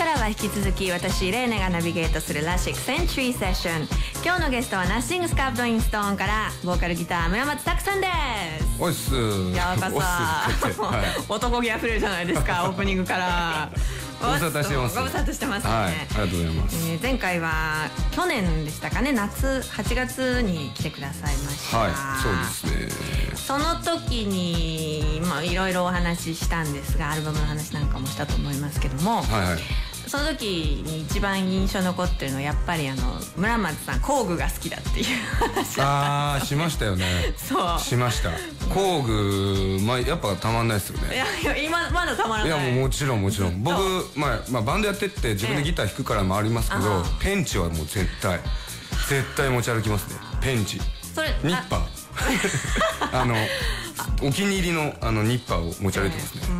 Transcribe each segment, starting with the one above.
からは引き続き私レーネがナビゲートするラシックセンチュリーセッション。今日のゲストはナッシングスカープドインストーンからボーカルギター村松拓さんです。 おいっす。 ようこそ。男気あふれるじゃないですかオープニングから。 ご無沙汰してます。 ご無沙汰してますね。 はい、ありがとうございます。 前回は去年でしたかね、夏8月に来てくださいました。 はい、そうですね。 その時にいろいろお話ししたんですが、アルバムの話なんかもしたと思いますけども、 はいはい、 その時に一番印象残ってるのはやっぱり村松さん工具が好きだっていう話。 ああ、しましたよね。 そうしました。工具やっぱたまんないですよね。 いや今まだたまらない。 いやもうもちろん僕バンドやってって自分でギター弾くからもありますけど、ペンチはもう絶対持ち歩きますね。ペンチ、 それニッパーお気に入りのニッパーを持ち歩いてますね。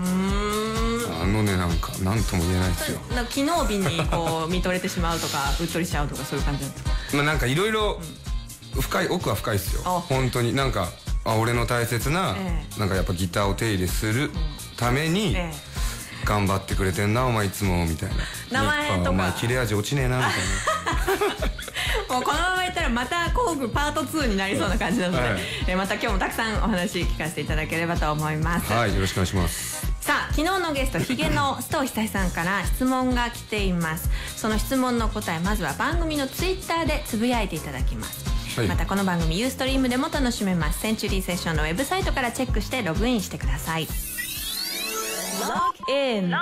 なんとも言えないですよ。 機能美にこう見とれてしまうとかうっとりしちゃうとかそういう感じなんですか。 なんかいろいろ奥は深いですよ本当に。なんか俺の大切ななんかやっぱギターを手入れするために頑張ってくれてんなお前いつもみたいな。 名前とかお前切れ味落ちねえなみたいな。 もうこのままいったらまた工具パート2になりそうな感じなので、また今日もたくさんお話聞かせていただければと思います。 はい、よろしくお願いします。 さあ、昨日のゲストヒゲの須藤久さんから質問が来ています。その質問の答え、まずは番組のツイッターでつぶやいていただきます。はい、またこの番組ユーストリームでも楽しめます。センチュリーセッションのウェブサイトからチェックしてログインしてください。ログイン。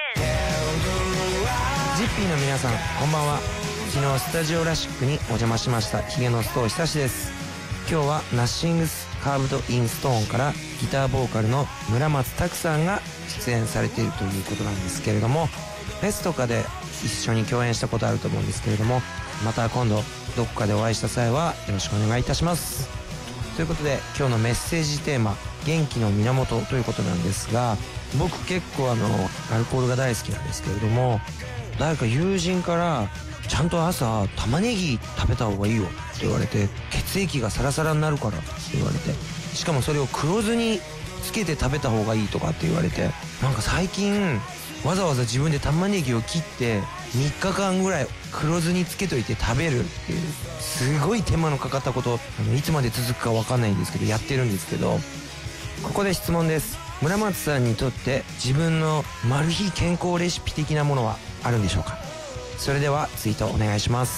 ジッピーの皆さん、こんばんは。昨日スタジオラシックにお邪魔しましたヒゲの須藤久志です。今日はナッシングスカーブドインストーンからギターボーカルの村松拓さんが出演されているということなんですけれども、フェスとかで一緒に共演したことあると思うんですけれども、また今度どこかでお会いした際はよろしくお願いいたします。ということで今日のメッセージテーマ、元気の源ということなんですが、僕結構アルコールが大好きなんですけれども、誰か友人からちゃんと朝玉ねぎ食べた方がいいよって言われて、血液がサラサラになるからって言われて、しかもそれを黒酢につけて食べた方がいいとかって言われて、なんか最近わざわざ自分で玉ねぎを切って3日間ぐらい黒酢につけといて食べるっていう、すごい手間のかかったこと、いつまで続くかわかんないんですけどやってるんですけど、ここで質問です。村松さんにとって自分のマル秘健康レシピ的なものはあるんでしょうか。それではツイートお願いします。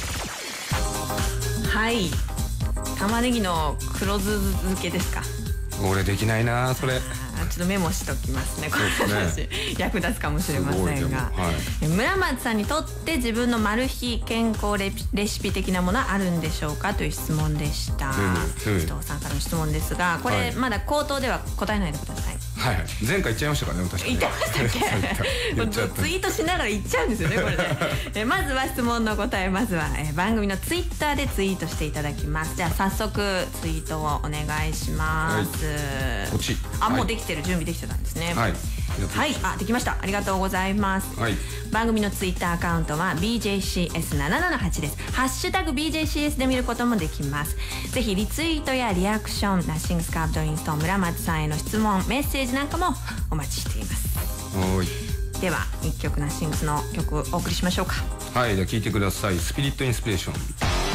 はい、玉ねぎの黒酢漬けですか。 俺できないなそれ。 ちょっとメモしときますね、この話役立つかもしれませんが、村松さんにとって自分のマル秘健康レシピ的なものはあるんでしょうかという質問でした。須藤さんからの質問ですが、これまだ口頭では答えないでください。 はい、前回言っちゃいましたからね。確かに言ってましたっけ。ツイートしながら言っちゃうんですよねこれで。まずは質問の答え、まずは番組のツイッターでツイートしていただきます。じゃあ早速ツイートをお願いします。 こっち。 もうできてる、準備できてたんですね。 はい、 できました。ありがとうございます。番組のツイッターアカウントは BJCS778 です。ハッシュタグ BJCS で見ることもできます。ぜひリツイートやリアクション、ナッシングスカープドインストーン村松さんへの質問、メッセージなんかもお待ちしています。では1曲ナッシングスの曲をお送りしましょうか。 はい、じゃあ聴いてください。スピリットインスピレーション。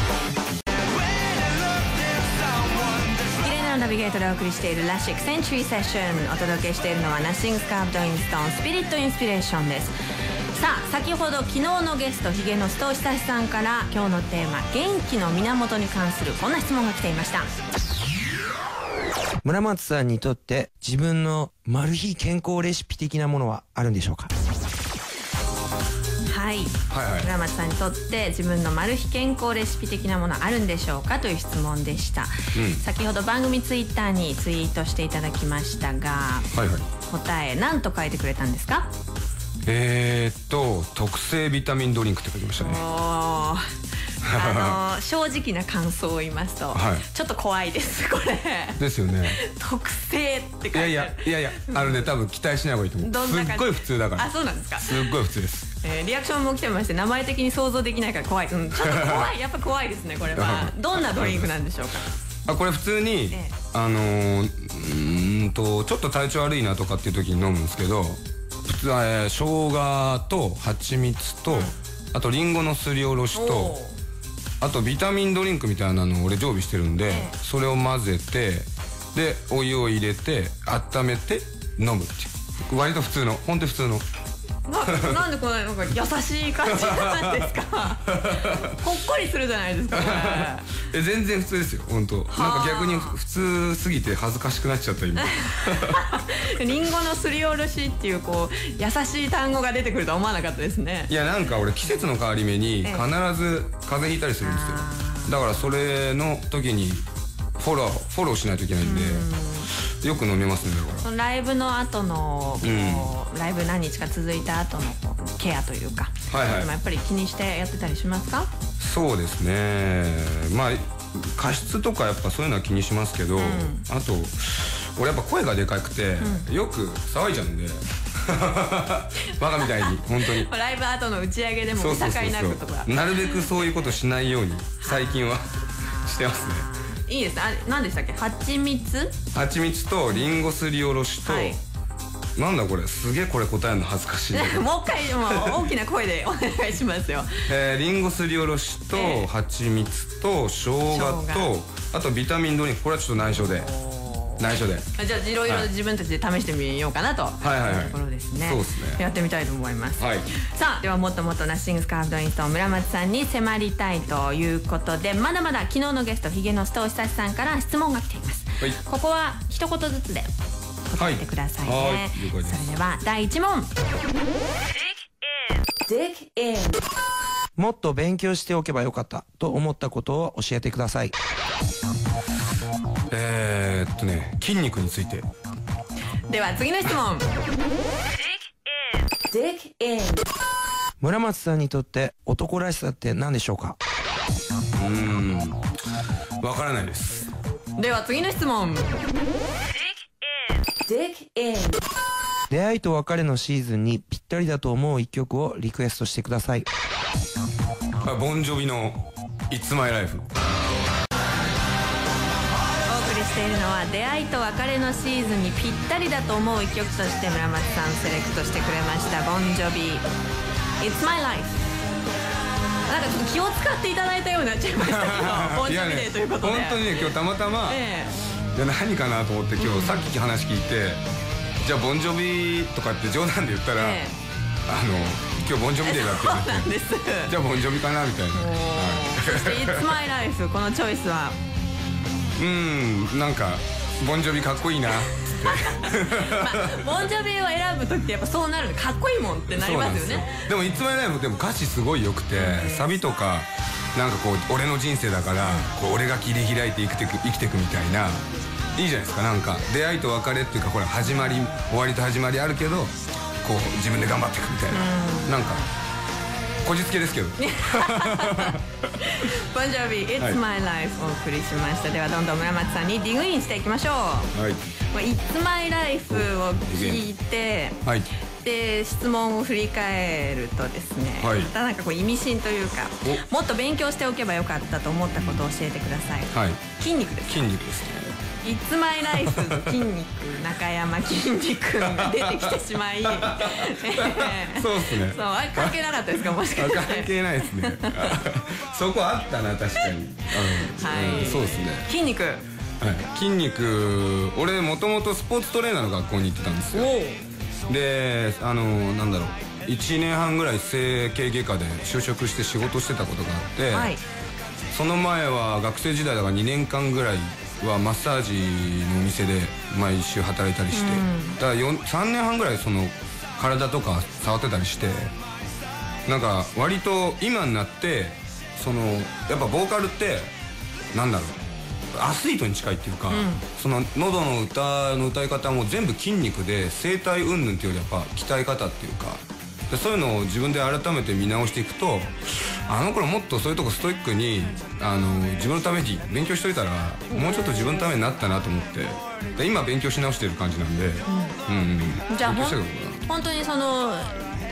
ナビゲートでお送りしているラシックセンチュリーセッション、お届けしているのはナッシングスカープドインストーンスピリットインスピレーションです。さあ、先ほど昨日のゲストヒゲの須藤久志さんから今日のテーマ元気の源に関するこんな質問が来ていました。 村松さんにとって自分のマル秘健康レシピ的なものはあるんでしょうか。 はい、村松さんにとって自分のマル秘健康レシピ的なものあるんでしょうかという質問でした。先ほど番組ツイッターにツイートしていただきましたが、答え何と書いてくれたんですか。 特製ビタミンドリンクって書きましたね。 正直な感想を言いますと、ちょっと怖いですこれ。ですよね。 特製って書いてある。 いや多分期待しない方がいいと思う。すっごい普通だから。 あ、そうなんですか。 すっごい普通です。 リアクションも来てまして、名前的に想像できないから怖い。ちょっと怖い、やっぱ怖いですねこれは。どんなドリンクなんでしょうか。 これ普通にちょっと体調悪いなとかっていう時に飲むんですけど、普生姜と蜂蜜と、あとリンゴのすりおろしと、あとビタミンドリンクみたいなのを俺常備してるんで、それを混ぜて、でお湯を入れて温めて飲むっていう、割と普通の、本当に普通の。 なんでこんななんか優しい感じなんですか。ほっこりするじゃないですか。 全然普通ですよ、本当。なんか逆に普通すぎて恥ずかしくなっちゃった今。 リンゴのすりおろしっていうこう優しい単語が出てくるとは思わなかったですね。 いや、なんか俺季節の変わり目に必ず風邪ひいたりするんですよ。だからそれの時にフォローしないといけないんで、よく飲めますね。だからライブの後のライブ何日か続いた後のケアというか、やっぱり気にしてやってたりしますか？ そうですね、まあ加湿とかやっぱそういうのは気にしますけど、あと俺やっぱ声がでかくて、よく騒いじゃうんでバカみたいに本当にライブ後の打ち上げでも見境なくとか、 なるべくそういうことしないように最近はしてますね。 いいですね。何でしたっけ？蜂蜜とリンゴすりおろしと、なんだこれ、すげえこれ答えるの恥ずかしい。 もう一回大きな声でお願いしますよ。 リンゴすりおろしと蜂蜜と生姜と、あとビタミンドリンク、これはちょっと内緒で。じゃあいろいろ自分たちで試してみようかなというところですね。 そうですね、 やってみたいと思います。さあ、ではもっともっとナッシングスカーフドインストーン村松さんに迫りたいということで、まだまだ昨日のゲストひげの須藤久志さんから質問が来ています。ここは一言ずつで答えてくださいね。それでは第1問。 もっと勉強しておけばよかったと思ったことを教えてください。 筋肉について。 では次の質問。 村松さんにとって男らしさって何でしょうか？ わからないです。 では次の質問。 出会いと別れのシーズンにぴったりだと思う一曲をリクエストしてください。 ボンジョビの It's My Life。 しているのは出会いと別れのシーズンにぴったりだと思う一曲として村松さんセレクトしてくれましたボンジョビ It's My Life。 なんかちょっと気を使っていただいたようになっちゃいましたけどボンジョビデーということで、 本当にね、今日たまたま、じゃあ何かなと思って今日さっき話聞いて、じゃあボンジョビとかって冗談で言ったら、今日ボンジョビデーだって言って、そうなんです。じゃあボンジョビかなみたいな。 そして It's My Life、 このチョイスはなんかボンジョビかっこいいなっつってボンジョビを選ぶ時ってやっぱそうなる、かっこいいもんってなりますよね。 でも It's My Life でも歌詞すごい良くて、サビとかなんかこう俺の人生だから、こう俺が切り開いて生きてくみたいな、いいじゃないですか。なんか出会いと別れっていうか、これ始まり終わりと始まりあるけど、こう自分で頑張っていくみたいな、なんかこじつけですけど。ボンジョビ It's My Life お送りしました。ではどんどん村松さんにディグインしていきましょう。It's My Life を聞いて、で質問を振り返るとですね、またなんかこう意味深というか、もっと勉強しておけばよかったと思ったことを教えてください。筋肉です。 筋肉ですね。 It's My Life の筋肉、中山筋肉が出てきてしまいそうですね。 そう、あれ関係なかったですか、もしかして。 関係ないですね。そこあったな、確かに。そうですね。 筋肉。 筋肉、俺もともとスポーツトレーナーの学校に行ってたんですよ。で、なんだろう、1年半ぐらい整形外科で就職して仕事してたことがあって、その前は学生時代だから2年間ぐらいはマッサージのお店で毎週働いたりして、だから3年半ぐらいその体とか触ってたりして、なんか割と今になってそのやっぱボーカルってなんだろう、アスリートに近いっていうか、その喉の歌い方も全部筋肉で、声帯云々っていうよりやっぱ鍛え方っていうか、でそういうのを自分で改めて見直していくと、あの頃もっとそういうとこストイックに自分のために勉強しといたらもうちょっと自分のためになったなと思って、で今勉強し直してる感じなんで、 じゃあ本当にその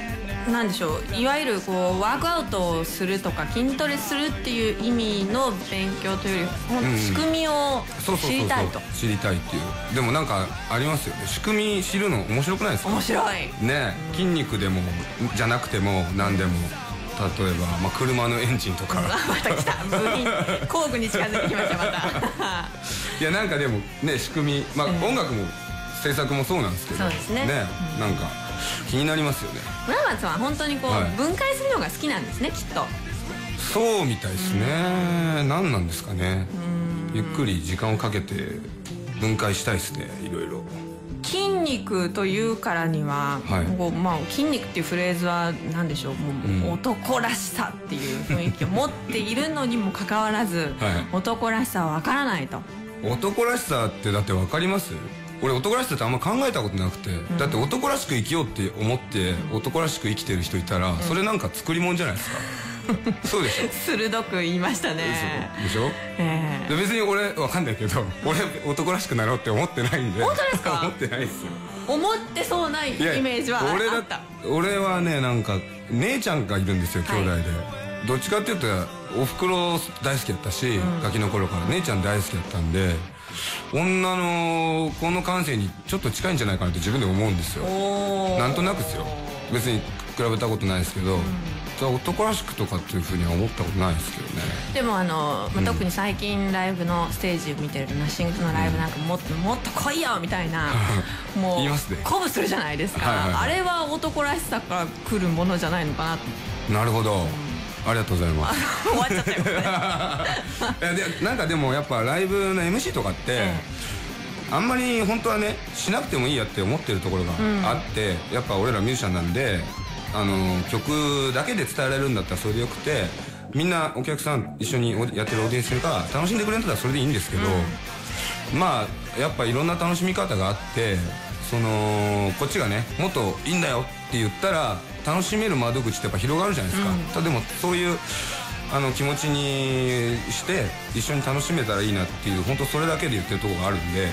なんでしょう、いわゆるこうワークアウトをするとか筋トレするっていう意味の勉強というより仕組みを知りたいと。 知りたいっていう。でもなんかありますよね、仕組み知るの面白くないですか？ 面白いね。筋肉でもじゃなくても何でも、例えば、車のエンジンとかまた来た部品工具に近づいてきましたまたいやなんかでもね、仕組み、音楽も制作もそうなんですけど、 そうですね、 なんか気になりますよね。 村松は本当にこう、分解するのが好きなんですね、きっと。 そうみたいですね。何なんですかね。ゆっくり時間をかけて分解したいですね、いろいろ。 筋肉というからには、こう筋肉っていうフレーズは何でしょう、もう男らしさっていう雰囲気を持っているのにもかかわらず、男らしさはわからないと。 男らしさってだってわかります？俺男らしさってあんま考えたことなくて、だって男らしく生きようって思って男らしく生きてる人いたら、それなんか作り物じゃないですか。そうでしょ。 鋭く言いましたね。 でしょ。別に俺わかんないけど、俺男らしくなろうって思ってないんで。 本当ですか？ 思ってないですよ。 思ってそうないイメージはあった。 俺はね、なんか姉ちゃんがいるんですよ、兄弟で。どっちかっていうとおふくろ大好きだったし、ガキの頃から姉ちゃん大好きだったんで、女の子の感性にちょっと近いんじゃないかなって自分で思うんですよ。なんとなくですよ。別に比べたことないですけど、男らしくとかっていうふうには思ったことないですけどね。 でも特に最近ライブのステージを見てると、ナッシングスのライブなんかもっと来いよみたいなもう言いますね。 鼓舞するじゃないですか。あれは男らしさから来るものじゃないのかなと。 なるほど、ありがとうございます。 終わっちゃったよなんかでもやっぱライブの MC とかって、あんまり本当はねしなくてもいいやって思ってるところがあって、やっぱ俺らミュージシャンなんで、曲だけで伝えられるんだったらそれでよくて、みんなお客さん一緒にやってるオーディエンスが楽しんでくれるんだったらそれでいいんですけど、やっぱいろんな楽しみ方があって、こっちがねもっといいんだよって言ったら楽しめる窓口ってやっぱ広がるじゃないですか。でもそういう気持ちにして一緒に楽しめたらいいなっていう、本当それだけで言ってるところがあるんで、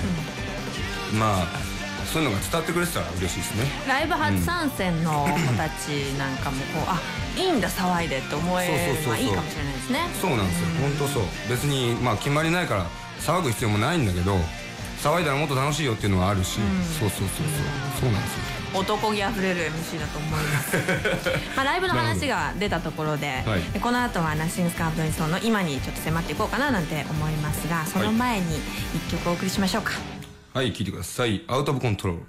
そういうのが伝わってくれてたら嬉しいですね。 ライブ初参戦の子たちなんかもこう、いいんだ騒いでって思えるのはいいかもしれないですね。 そうなんですよ、本当そう。別に決まりないから騒ぐ必要もないんだけど、騒いだらもっと楽しいよっていうのがあるし、そうなんですよ。 男気あふれる MC だと思いますライブの話が出たところで、この後はナッシングスカープドインストーンの今にちょっと迫っていこうかななんて思いますが、その前に一曲お送りしましょうか。 はい、聴いてください。アウトオブコントロール。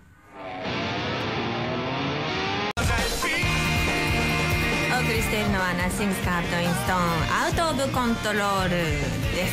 お送りしているのはナッシングスカープドインストーンアウトオブコントロールです。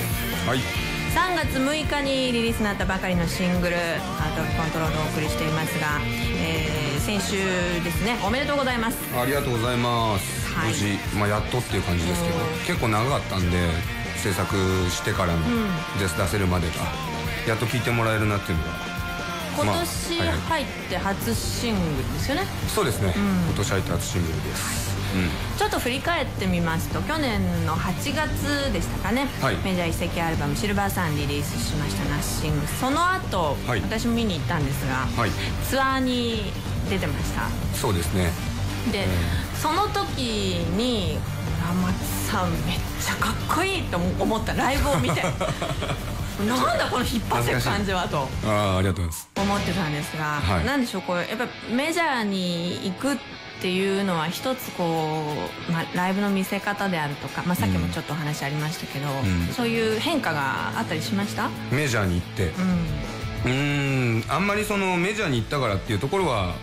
はい、 3月6日にリリースになったばかりのシングル「アウト・オブ・コントロール」をお送りしていますが、先週ですね、おめでとうございます。 ありがとうございます。無事、やっとっていう感じですけど、結構長かったんで、制作してからの出せるまでがやっと聴いてもらえるなっていうのが今年入って初シングルですよね。 そうですね、今年入って初シングルです。 ちょっと振り返ってみますと、去年の8月でしたかね、メジャー移籍アルバム「シルバーサン」リリースしましたナッシング。その後、私も見に行ったんですが、ツアーに出てました。 そうですね。 で、その時に村松さんめっちゃかっこいいと思った、ライブを見てなんだこの引っ張ってる感じはとありがとうございます思ってたんですが、なんでしょう、こうやっぱメジャーに行くっていうのは一つこう、ライブの見せ方であるとか、さっきもちょっとお話ありましたけど、そういう変化があったりしました？ メジャーに行って、あんまりそのメジャーに行ったからっていうところは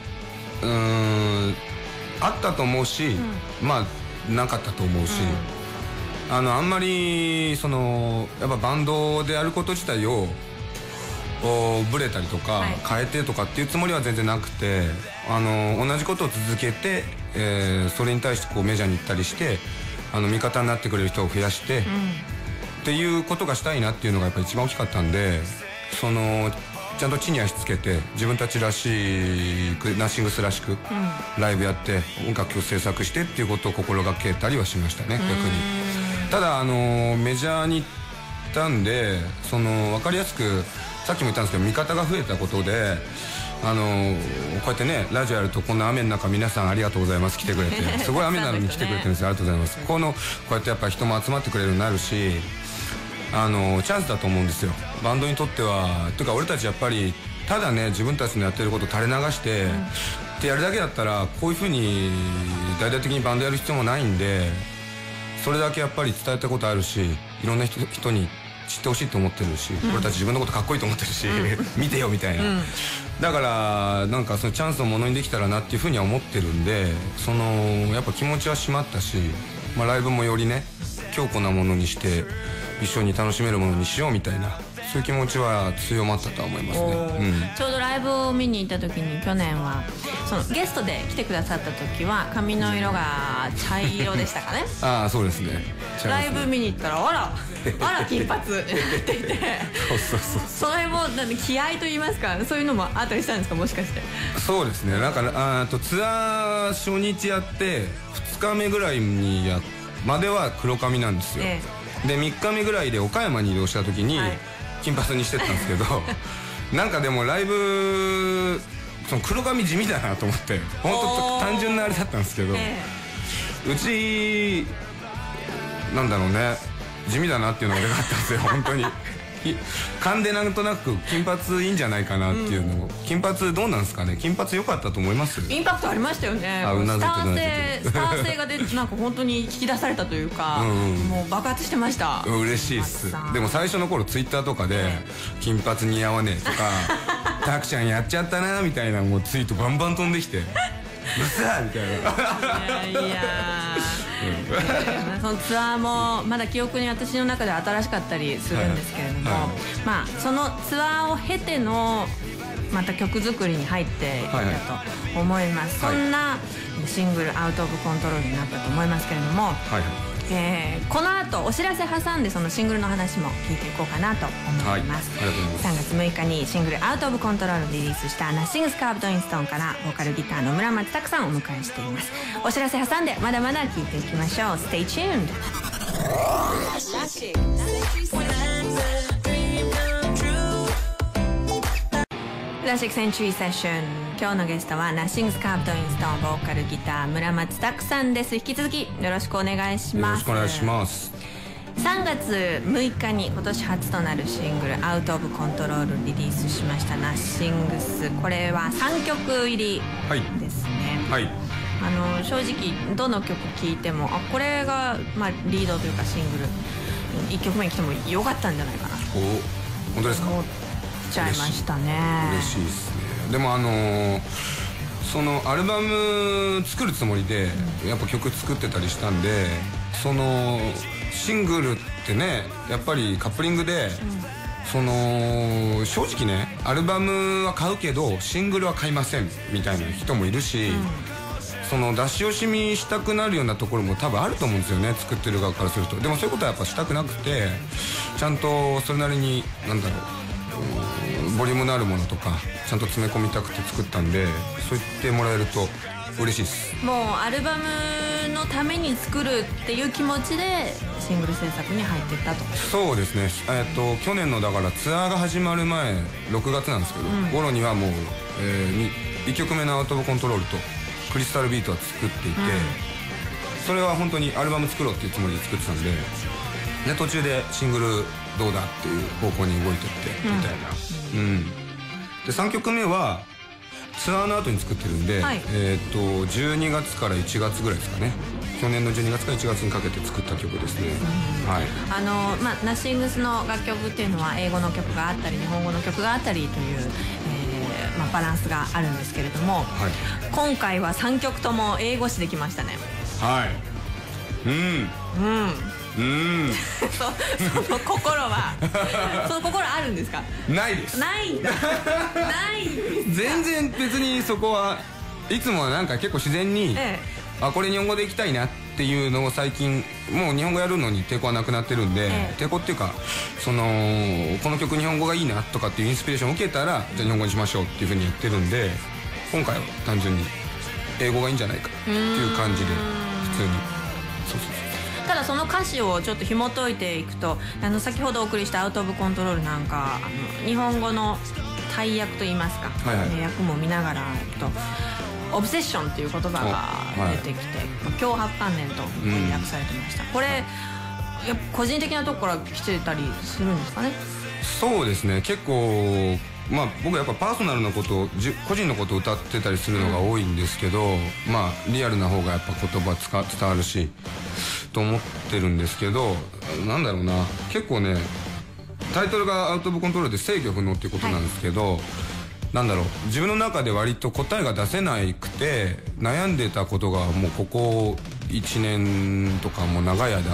あったと思うし、なかったと思うし、あんまりそのやっぱバンドでやること自体をブレたりとか変えてとかっていうつもりは全然なくて、同じことを続けて、それに対してこうメジャーに行ったりして、味方になってくれる人を増やして、っていうことがしたいなっていうのがやっぱ一番大きかったんで、そのちゃんと地に足つけて自分たちらしくナッシングスらしくライブやって音楽を制作してっていうことを心がけたりはしましたね、逆に。ただメジャーに行ったんで、その分かりやすくさっきも言ったんですけど、味方が増えたことでこうやってねラジオやるとこんな雨の中皆さんありがとうございます来てくれてすごい雨なのに来てくれてるんですよ。ありがとうございます。こうやってやっぱ人も集まってくれるようになるしチャンスだと思うんですよバンドにとっては。というか俺たちやっぱりただね自分たちのやってること垂れ流してってやるだけだったらこういうふうに大々的にバンドやる必要もないんで、それだけやっぱり伝えたことあるしいろんな人に知ってほしいと思ってるし、俺たち自分のことかっこいいと思ってるし、見てよみたいな、だからなんかそのチャンスをものにできたらなっていうふうには思ってるんで、やっぱ気持ちは締まったし、ライブもよりね強固なものにして一緒に楽しめるものにしようみたいな、そういう気持ちは強まったとは思いますね。 ちょうどライブを見に行った時に去年はゲストで来てくださった時は髪の色が茶色でしたかねああそうですね。 ライブ見に行ったらあら金髪って言ってその辺も気合と言いますか、そういうのもあったりしたんですか、もしかして。 そうですね、なんかツアー初日やって2日目ぐらいにまでは黒髪なんですよ、で3日目ぐらいで岡山に移動した時に金髪にしてったんですけどなんかでもライブ黒髪地味だなと思って、本当単純なあれだったんですけど、うちなんだろうね地味だなっていうのがでかかったんですよ本当に勘でなんとなく金髪いいんじゃないかなっていうのを、金髪どうなんですかね、金髪良かったと思います？ インパクトありましたよね。スター性が出てなんか本当に引き出されたというか、もう爆発してました。 嬉しいっす。でも最初の頃ツイッターとかで金髪似合わねえとかタクちゃんやっちゃったなみたいなもうツイートバンバン飛んできてうさみたいな。いやそのツアーもまだ記憶に私の中で新しかったりするんですけれども、そのツアーを経てのまた曲作りに入っていったと思います。そんなシングル「アウト・オブ・コントロール」になったと思いますけれども、この後お知らせ挟んでそのシングルの話も聞いていこうかなと思います。3月6日にシングル「アウト・オブ・コントロール」をリリースしたNothing's Carved in Stoneからボーカルギターの村松拓さんをお迎えしています。お知らせ挟んでまだまだ聞いていきましょう。 Stay tuned。クラシックセンチュリーセッション、今日のゲストはNothing's Carved in Stoneボーカルギター村松拓さんです。引き続きよろしくお願いします。 よろしくお願いします。 3月6日に今年初となるシングル「アウト・オブ・コントロール」リリースしましたNothing's。これは3曲入りですね。正直どの曲聴いてもこれがリードというかシングル1曲目に来てもよかったんじゃないかな。 本当ですか？ 思っちゃいましたね。 嬉しいですね。でもそのアルバム作るつもりでやっぱ曲作ってたりしたんで、そのシングルってねやっぱりカップリングで、正直ねアルバムは買うけどシングルは買いませんみたいな人もいるし、出し惜しみしたくなるようなところも多分あると思うんですよね、作ってる側からすると。でもそういうことはやっぱしたくなくて、ちゃんとそれなりにボリュームのあるものとかちゃんと詰め込みたくて作ったんで、そう言ってもらえると嬉しいです。 もうアルバムのために作るっていう気持ちでシングル制作に入っていったと。 そうですね。去年のだからツアーが始まる前6月なんですけど、頃にはもう、1曲目の「アウト・オブ・コントロール」とクリスタルビートは作っていて、それは本当にアルバム作ろうっていうつもりで作ってたんで、途中でシングルどうだっていう方向に動いてってみたいな。で3曲目はツアーの後に作ってるんで、12月から1月ぐらいですかね。去年の12月から1月にかけて作った曲ですね。 Nothing'sの楽曲っていうのは英語の曲があったり日本語の曲があったりという、バランスがあるんですけれども、今回は3曲とも英語詞できましたね。その心はその心あるんですか？ ないです。 ないんだ。ないんです。 全然別にそこはいつもはなんか結構自然に、これ日本語でいきたいなっていうのを最近もう日本語やるのに抵抗はなくなってるんで、抵抗っていうかこの曲日本語がいいなとかっていうインスピレーションを受けたらじゃあ日本語にしましょうっていうふうに言ってるんで、今回は単純に英語がいいんじゃないかっていう感じで普通に。 ただその歌詞をちょっと紐解いていくと、先ほどお送りした「アウト・オブ・コントロール」なんか日本語の大役といいますか、訳も見ながらオブセッションっていう言葉が出てきて、強迫観念と訳されてました。これ個人的なところから来てたりするんですかね。 そうですね、結構まあ僕はやっぱパーソナルなこと個人のことを歌ってたりするのが多いんですけど、まあリアルな方がやっぱ言葉伝わるしと思ってるんですけど、なんだろうな、結構ねタイトルが「アウト・オブ・コントロール」で制御不能っていうことなんですけど、なんだろう、自分の中で割と答えが出せなくて悩んでたことがもうここ1年とかも長い間あって、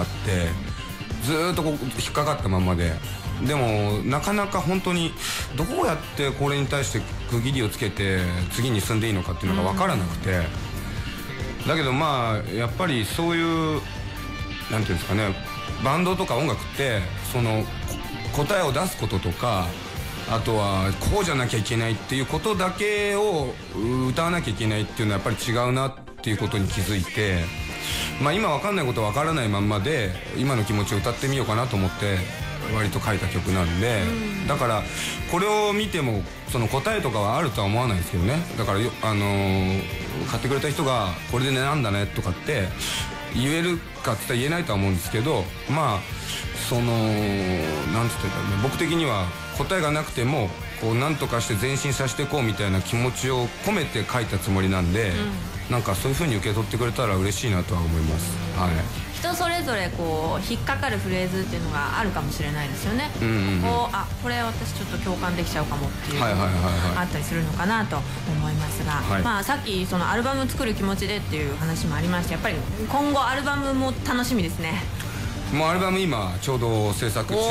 ずーっと引っかかったままで、でもなかなか本当にどうやってこれに対して区切りをつけて次に進んでいいのかっていうのが分からなくて、だけどまあやっぱりそういうなんていうんですかね、バンドとか音楽ってその答えを出すこととか、あとはこうじゃなきゃいけないっていうことだけを歌わなきゃいけないっていうのはやっぱり違うなっていうことに気づいて、まあ今分かんないことは分からないまんまで今の気持ちを歌ってみようかなと思って割と書いた曲なんで、だからこれを見てもその答えとかはあるとは思わないですけどね。だから買ってくれた人がこれでねなんだねとかって言えるかって言ったら言えないとは思うんですけど、まあそのなんて言ったらね、僕的には答えがなくてもこう何とかして前進させていこうみたいな気持ちを込めて書いたつもりなんで、なんかそういう風に受け取ってくれたら嬉しいなとは思います。はい。 人それぞれこう引っかかるフレーズっていうのがあるかもしれないですよね。これ私ちょっと共感できちゃうかもっていうのがあったりするのかなと思いますが、まあさっきそのアルバム作る気持ちでっていう話もありまして、やっぱり今後アルバムも楽しみですね。 もうアルバム今ちょうど制作中です。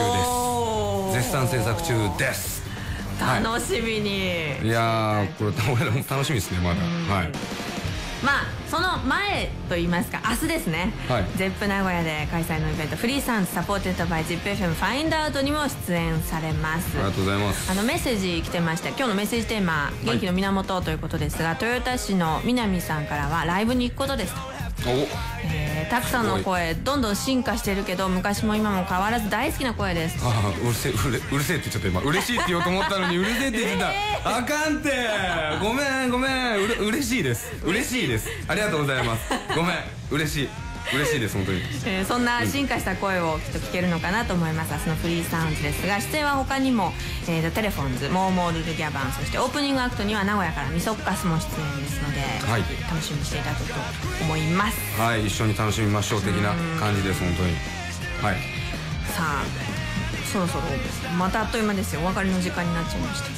絶賛制作中です。 楽しみに。 いやー、これ俺も楽しみですねまだ。はい。 まあその前といいますか、明日ですね、ゼップ名古屋で開催のイベントフリーサウンズサポーテッドバイ ZIPFM ファインドアウトにも出演されます。 ありがとうございます。 メッセージ来てまして、今日のメッセージテーマ元気の源ということですが、豊田市の南さんからはライブに行くことですと。たくさんの声どんどん進化してるけど昔も今も変わらず大好きな声です。 うるせえって言っちゃった今。嬉しいって言おうと思ったのにうるせえって言ってた。あかんって。ごめん嬉しいです。嬉しいです。ありがとうございます。ごめん、嬉しいです本当に。 そんな進化した声をきっと聞けるのかなと思います。明日のフリーサウンズですが、出演は他にもテレフォンズ、モーモールルギャバン、そしてオープニングアクトには名古屋からミソッカスも出演ですので、楽しみにしていただくと思います。 はい、一緒に楽しみましょう的な感じです本当に。はい。 さあそろそろまたあっという間ですよ。お別れの時間になっちゃいました。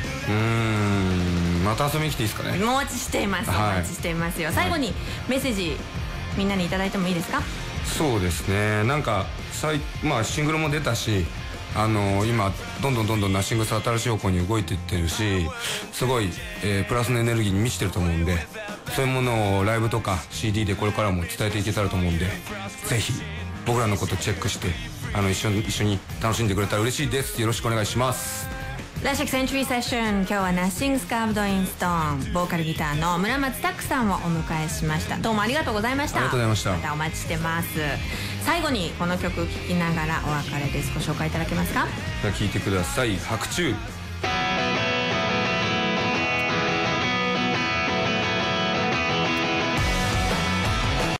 また遊びに来ていいですかね。 お待ちしています。お待ちしていますよ。最後にメッセージみんなにいただいてもいいですか。 そうですね、なんかまあシングルも出たし、今どんどんナッシングス新しい方向に動いていってるし、すごい、プラスのエネルギーに満ちてると思うんで、そういうものをライブとか CD でこれからも伝えていけたらと思うんで、ぜひ僕らのことチェックして一緒に楽しんでくれたら嬉しいです。よろしくお願いします。 ラッシュセンチュリーセッション、今日はナッシングスカーブドインストーン、ボーカルギターの村松拓さんをお迎えしました。どうもありがとうございました。 ありがとうございました。 またお待ちしてます。最後にこの曲聴きながらお別れです。ご紹介いただけますか。 聴いてください。白昼。